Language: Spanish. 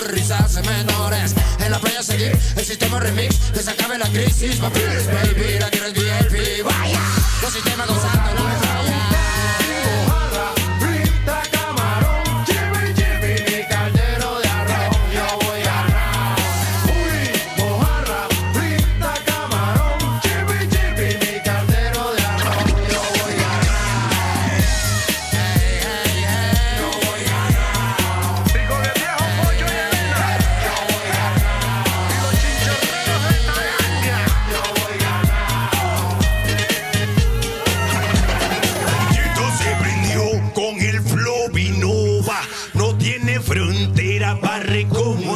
risas menores. En la playa seguir el sistema remix, que se acabe la crisis, papi. Baby, la tierra es VIP, vaya. Los sistemas gozando la playa. Mojarra, frita, camarón, chibi, chibi, mi caldero de arroz, yo voy a ganar. Uy, mojarra, frita, camarón, chibi, chibi, mi caldero de arroz, yo voy a ganar. Hey, hey, hey, yo voy a ganar. Digo de viejo pollo y Elena. Yo voy a ganar. Y los chinchorreros de Tailandia. Yo voy a ganar. Esto se prendió con el flow Vinova. No tiene frontera para reconocer.